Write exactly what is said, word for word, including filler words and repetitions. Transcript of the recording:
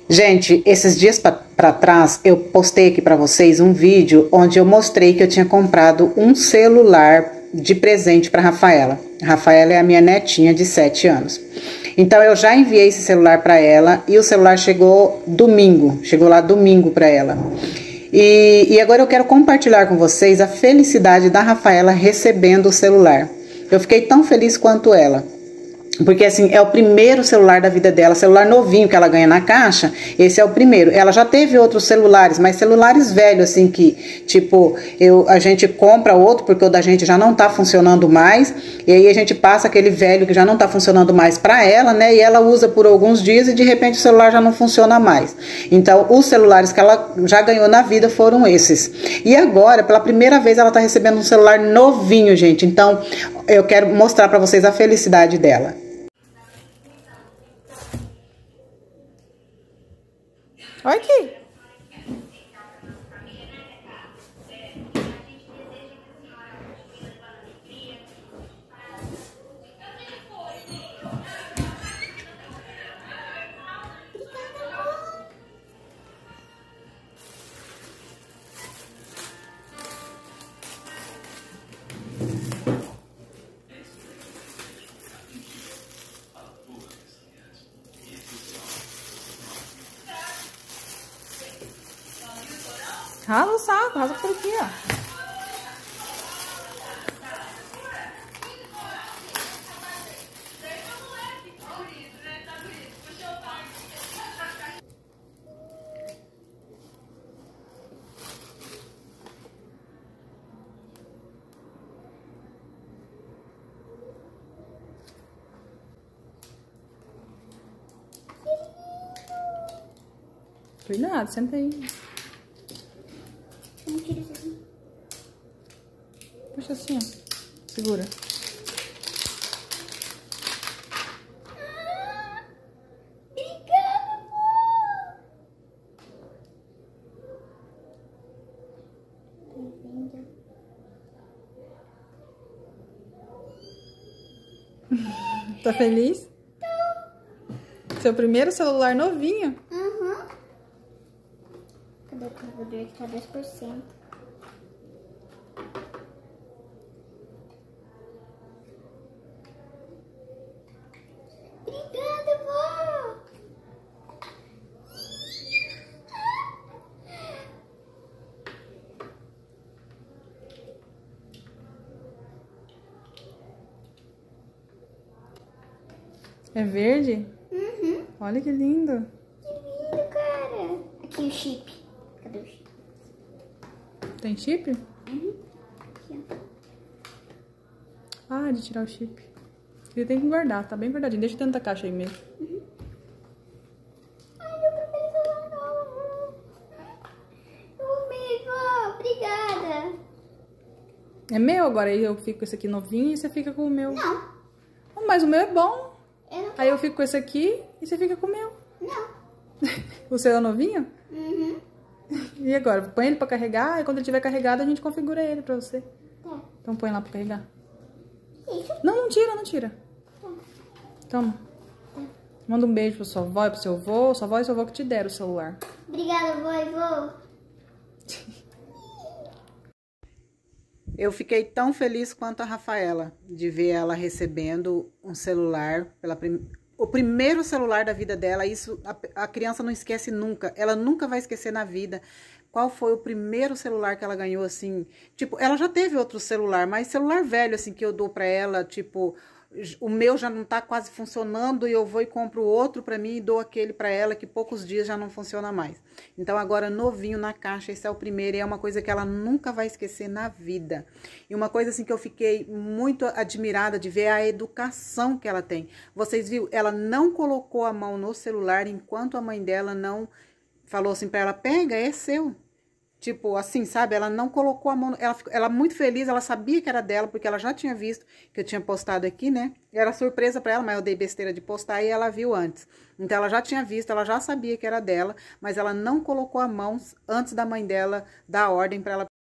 Gente, esses dias para trás eu postei aqui para vocês um vídeo onde eu mostrei que eu tinha comprado um celular de presente para Rafaela. Rafaela é a minha netinha de sete anos. Então eu já enviei esse celular para ela e o celular chegou domingo, chegou lá domingo para ela. E, e agora eu quero compartilhar com vocês a felicidade da Rafaela recebendo o celular. Eu fiquei tão feliz quanto ela. Porque assim, é o primeiro celular da vida dela, celular novinho que ela ganha na caixa, esse é o primeiro. Ela já teve outros celulares, mas celulares velhos, assim, que tipo, eu, a gente compra outro porque o da gente já não tá funcionando mais, e aí a gente passa aquele velho que já não tá funcionando mais pra ela, né, e ela usa por alguns dias e de repente o celular já não funciona mais. Então, os celulares que ela já ganhou na vida foram esses. E agora, pela primeira vez, ela tá recebendo um celular novinho, gente. Então, eu quero mostrar pra vocês a felicidade dela. Olha aqui. Rala o saco, rasa por aqui, ó. Cuidado, senta aí. Como tira isso assim? Puxa assim, ó. Segura. Ah, obrigada, amor. Bem-vinda. Tá feliz? Tô. Seu primeiro celular novinho? Uhum. Cadê o carregador que tá dez por cento? Obrigada, vó! É verde? Uhum. Olha que lindo. Que lindo, cara. Aqui o chip. Cadê o chip? Tem chip? Uhum. Aqui, ó. Ah, de tirar o chip. Ele tem que guardar, tá bem guardadinho. Deixa dentro da caixa aí mesmo. Uhum. Ai, meu primeiro celular novo. Eu amei, vó. Obrigada. É meu agora, aí eu fico com esse aqui novinho e você fica com o meu. Não. Oh, mas o meu é bom. Eu não Aí eu fico com esse aqui e você fica com o meu. Não. O seu é novinho? Uhum. E agora? Põe ele pra carregar e quando ele estiver carregado a gente configura ele pra você. Tá. Então põe lá pra carregar. Isso. Não, não tira, não tira. Tá. Toma. Tá. Manda um beijo pra sua avó e pro seu avô. Sua avó e seu avô que te deram o celular. Obrigada, vó e vô. Eu fiquei tão feliz quanto a Rafaela de ver ela recebendo um celular, pela prim... o primeiro celular da vida dela. Isso a, a criança não esquece nunca, ela nunca vai esquecer na vida qual foi o primeiro celular que ela ganhou, assim. Tipo, ela já teve outro celular, mas celular velho, assim, que eu dou pra ela, tipo, o meu já não tá quase funcionando e eu vou e compro outro pra mim e dou aquele pra ela que poucos dias já não funciona mais. Então agora novinho na caixa, esse é o primeiro e é uma coisa que ela nunca vai esquecer na vida. E uma coisa assim que eu fiquei muito admirada de ver é a educação que ela tem. Vocês viram? Ela não colocou a mão no celular enquanto a mãe dela não falou assim pra ela, pega, é seu. Tipo, assim, sabe? Ela não colocou a mão... Ela, ela muito feliz, ela sabia que era dela, porque ela já tinha visto que eu tinha postado aqui, né? Era surpresa pra ela, mas eu dei besteira de postar e ela viu antes. Então, ela já tinha visto, ela já sabia que era dela, mas ela não colocou a mão antes da mãe dela dar a ordem pra ela